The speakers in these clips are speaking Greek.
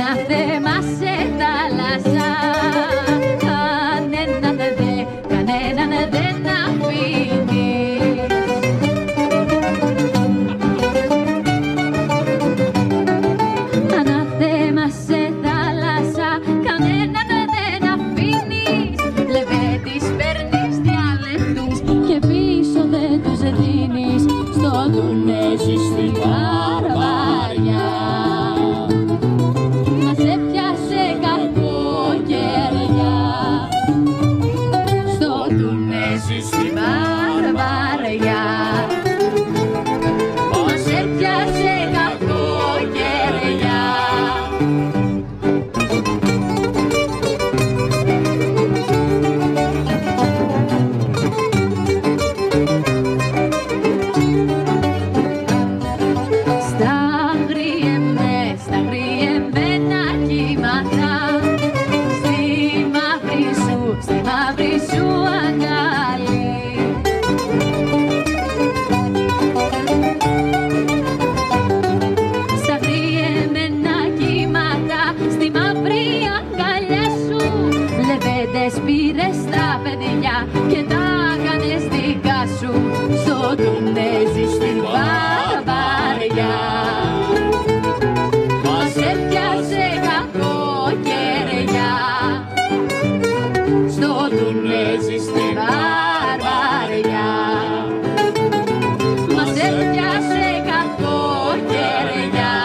αναθέμασε θάλασσα. Κανέναν δεν αφήνει. Αναθέμασε θάλασσα, κανέναν δεν αφήνεις. Λεβέντης παίρνεις διαλεκτούς και πίσω δεν τους δίνεις. Στο Τουνέζι στην Βαρβαριά μας έπιασε κακοκαιριά. Στο Τουνέζι στην Βαρβαριά μας έπιασε κακοκαιριά. Στα γριεμένα κύματα, στη μαύρη σου αγκάλι. Στα γριεμένα κύματα, στη μαύρη αγκαλιά σου. Λεβέντες πήρες τα παιδιά και τα κάνες δικά σου. Στο Τουνέζι στην Βαρβαριά μας έπιασε κακοκαιριά. Στο Τουνέζι στην Βαρβαριά μας έπιασε κακοκαιριά.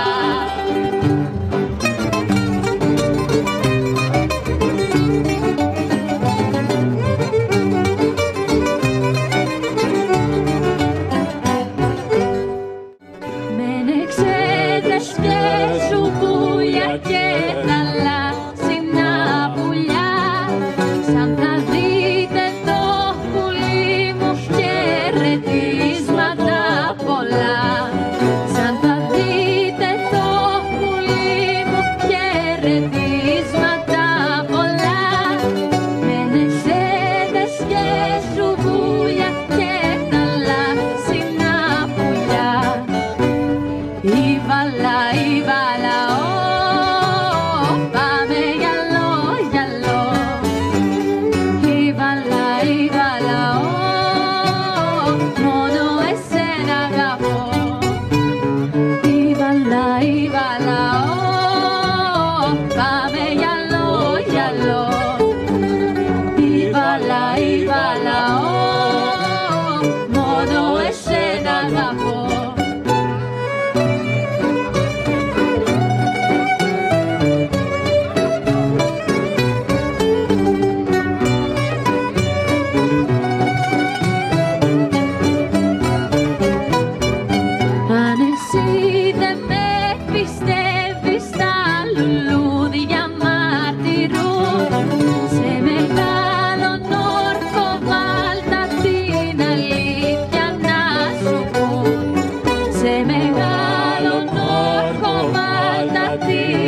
Μενεξέτες και σουβούλια και θαλάσσινα πουλιά. Σαν θα δείτε το πουλί μου χαιρετίσματα πολλά. Σαν θα δείτε το πουλί μου χαιρετίσματα πολλά. Μενεξέτες και σουβούλια και θαλάσσινα πουλιά. Ήβαλα, ήβαλα, πάμε γυαλό, γυαλό. Ήβαλα, ήβαλα, μόνο εσένα αγαπώ. Ήβαλα, ήβαλα, πάμε γυαλό, γυαλό. Ήβαλα, ήβαλα, μόνο εσένα αγαπώ. Αν εσύ δεν με πιστεύεις, τα λουλούδια μαρτυρούν. Σε μεγάλον όρκο βάλτα την αλήθεια να σου πουν. Σε μεγάλον όρκο βάλτα την